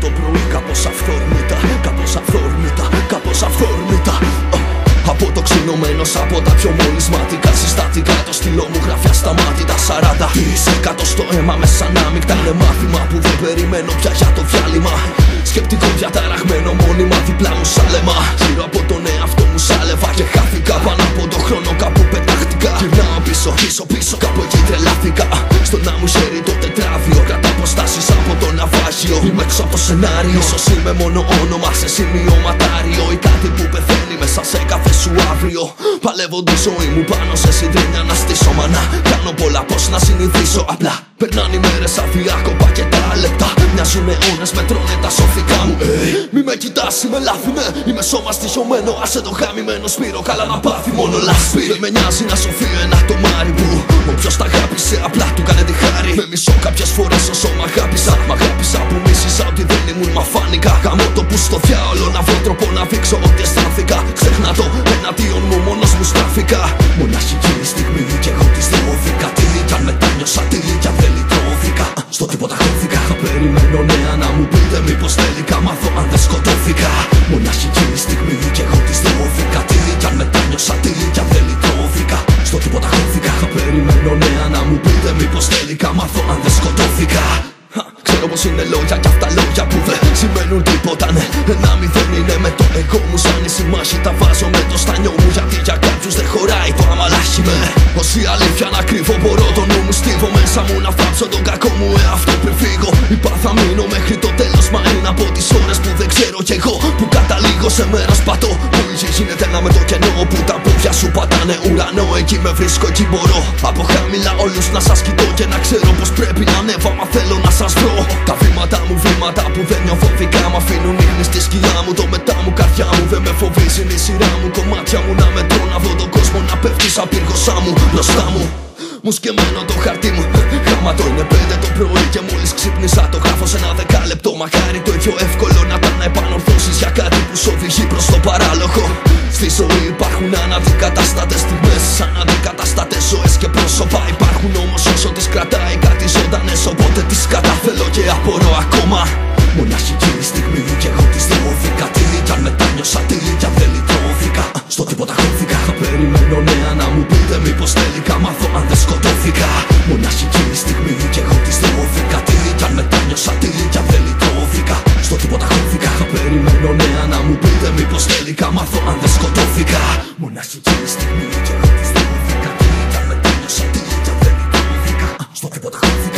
το πρωί κάπως αυθόρμητα, κάπως αυθόρμητα, κάπως αυθόρμητα. Από το ξυνωμένος από τα πιο μολυσματικά συστατικά, το στυλό μου γράφει ασταμάτητα 40% στο αίμα μέσα ανάμεικτα. Είναι μάθημα που δεν περιμένω πια για το διάλειμμα. Σκεπτικό διαταραγμένο μόνιμα δίπλα μου σάλεμα. Γύρω από τον εαυτό μου σάλευα και χάθηκα. Πάνω από τον χρόνο κάπου πετάχτηκα. Γυρνάω πίσω, πίσω, πίσω, κάπου εκεί τρελάθηκα. Στο να μου χέρι το τετράδιο, κρατά αποστάσεις από το ναυάγιο. Είμαι έξω από το σενάριο. Ίσως είμαι μόνο όνομα σε σημειωματάριο ή κάτι που πεθαίνει μέσα σε κάθε σου αύριο. Παλεύω τη ζωή μου πάνω σε συντρίμια να στήσω μανά. Κάνω πολλά πως να συνηθίσω. Απλά περνάνε οι μέρες αδιάκοπα και τα λεπτά μοιάζουν αιώνες, με τρώνε τα σοφικά μου. Μη με κοιτάς, είμαι λάθη, ναι. Είμαι σώμα στοιχειωμένο, άσε το γαμημένο σπύρο. Καλά να πάθει μόνο λάσπη. Δεν με νοιάζει να σωθεί ένα τομάρι που όποιος τα αγάπησε απλά του κάνε τη χάρη. Με μισώ κάποιες φορές όσο μ' αγάπησα. Μ' αγάπησα που μίσησα ότι δεν ήμουν μαφάνικα. Γαμώ το που στο διάολο να βρω τρόπο να δείξω ότι αισθάνθηκα. Ξέχνα το εναντίον μου μόνος μου στράφηκα. Μοναχική στιγμή κι εγώ της δόθηκα. Τι κι αν μετάνιωσα, τι κι αν δεν λυτρώθηκα. Στο τίποτα χώθηκα. Θα περιμένω νέα να μου πείτε μήπως τελικά μάθω αν δεν σκοτώθηκα. Μοναχική στιγμή κι εγώ της δόθηκα. Τι κι αν μετάνιωσα, τι κι αν δεν λυτρώθηκα. Στο τίποτα χώθηκα. Θα περιμένω νέα να μου πείτε μήπως τελικά μάθω αν δεν σκοτώθηκα. Ξέρω πως είναι λόγια κι αυτά λόγια που δεν σημαίνουν τίποτα, ναι. Ένα μηδέν είναι με το εγώ μου. Σαν η συμμάχη τα βάζω με το στανιό μου. Γιατί για κάποιους δεν χωράει το αμαλάχι με. Ως η αλήθεια να κρύβω μπορώ το νου μου στίβω. Μέσα μου να θάψω τον κακό μου εαυτό πριν φύγω. Είπα θα μείνω μέχρι το τέλος, μα είναι από τις ώρες που δεν ξέρω κι εγώ. Που καταλήγω σε μέρας πατώ. Που η γη γίνεται ένα με το κενό. Που τα πόδια σου πατάνε ουρανό. Εκεί με βρίσκω, εκεί μπορώ. Από χαμηλά όλους να σας κοιτώ και να ξέρω πως πρέπει να ανέβω άμα θέλω να σας βρω. Τα βήματα μου, βήματα που δεν νιώθω δικά μ' αφήνουν ίχνη στη σκιά μου. Το μετά μου, καρδιά μου δεν με φοβίζει, είναι η σειρά μου. Κομμάτια μου να μετρώ, να δω τον κόσμο να πέφτει σαν πύργωσά μου μπροστά μου. Μου σκεμμένο το χαρτί μου. Χάμα το είναι 5 το πρωί και μόλις ξύπνησα το γράφω σε ένα 10 λεπτό. Μακάρι το ίδιο εύκολο να ήταν να επανορθώσεις για κάτι που σου οδηγεί προς το παράλογο. Στη ζωή υπάρχουν αναντικατάστατες στιγμές, αναντικατάστατες ζωές και πρόσωπα. Υπάρχουν όμως όσο τις κρατάει κάτι ζωντανές, οπότε τις καταθέλω και απορώ ακόμα. Μοναχική στιγμή κι εγώ της δόθηκα. Τι κι αν μετάνιωσα, τι κι αν δεν λυτρώθηκα. Στο τίποτα χώθηκα. Θα περιμένω νέα να μου πείτε μήπως τελικά μάθω αν δεν σκοτώθηκα. Μοναχική στιγμή κι εγώ της δόθηκα. Τι κι αν μετάνιωσα, τι κι αν δεν λυτρώθηκα. Στο τίποτα χώθηκα. Θα περιμένω νέα να μου πείτε μήπως τελικά μάθω αν δεν σκοτώθηκα. Μοναχική στιγμή κι εγώ της δόθηκα. Τι κι αν μετάνιωσα, τι κι αν δεν λυτρώθηκα. Στο τίποτα χώθηκα.